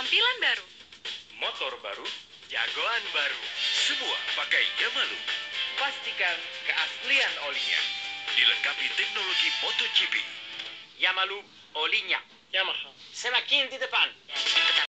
Tampilan baru. Motor baru, jagoan baru. Semua pakai Yamalu. Pastikan keaslian olinya. Dilengkapi teknologi MotoGP. Yamalu olinya. Yamaha. Semakin di depan.